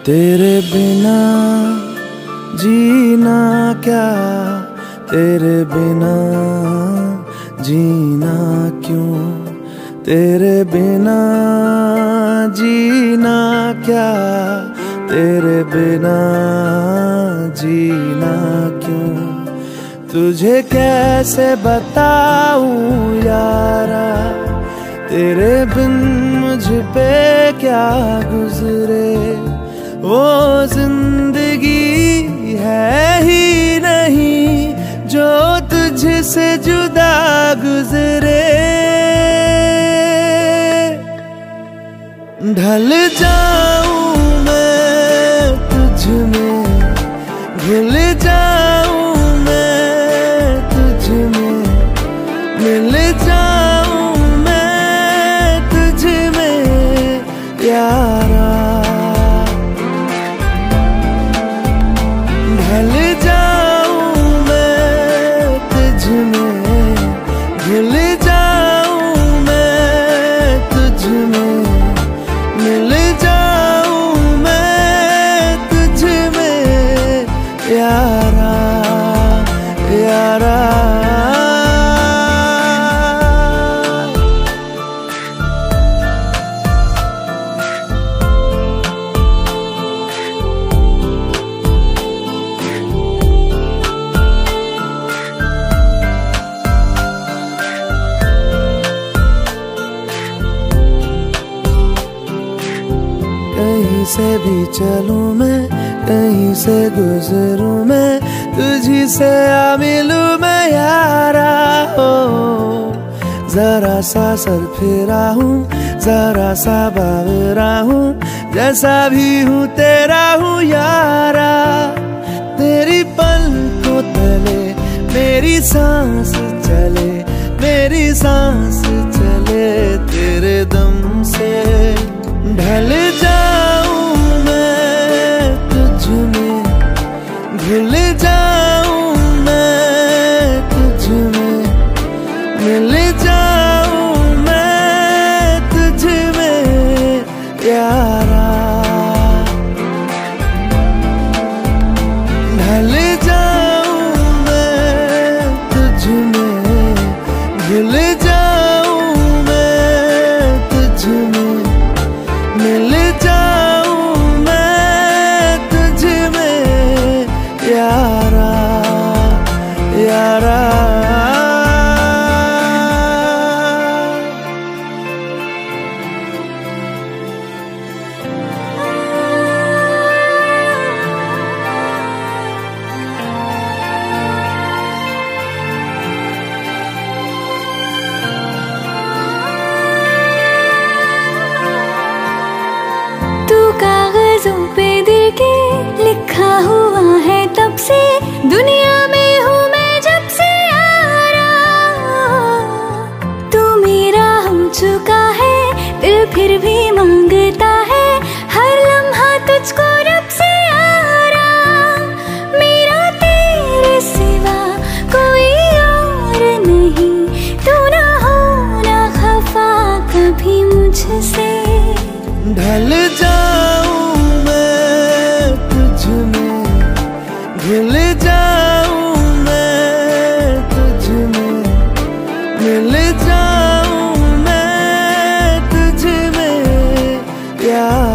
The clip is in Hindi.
तेरे बिना जीना क्या, तेरे बिना जीना क्यों, तेरे बिना जीना क्या, तेरे बिना जीना क्यों। तुझे कैसे बताऊं यारा, तेरे बिन मुझ पे क्या गुजरे। वो जिंदगी है ही नहीं जो तुझसे जुदा गुजरे। ढल जाऊं मैं तुझ में, घुल जाऊं मैं तुझ में, मिल जाऊं मैं तुझ में यारा। ढल जाऊं मैं तुझ में, घुल जाऊं मैं तुझ में, मिल जाऊं मैं तुझ में यारा यारा। कहीं से भी चलूं मैं, कहीं से गुजरूं मैं, तुझी से आ मिलूं मैं यारा। हो जरा सा सर फिरा हूँ, जरा सा बावरा हूँ, जैसा भी हूँ तेरा हूँ यारा। तेरी पलकों तले मेरी सांस चले, मेरी सांस चले तेरे दम से। ढल जाऊं मैं तुझ में, घुल जाऊं मैं तुझ में, मिल जाऊं मैं तुझ में यारा। ढल जाऊं मैं तुझ में, घुल जाऊं मैं तुझ में, मिल जाऊं मैं तुझ में यारा यारा। कागजों पे दिल के लिखा हुआ है तब से, दुनिया में हूँ मैं जब से यारा। तू मेरा हो चुका है, दिल फिर भी मांगता है हर लम्हा तुझको रब से यारा। मेरा तेरे सिवा कोई और नहीं, तू ना हो ना खफा कभी मुझसे। ढल जाऊं मैं तुझ में, घुल जाऊं मैं तुझ में, मिल जाऊं मैं तुझ में यार।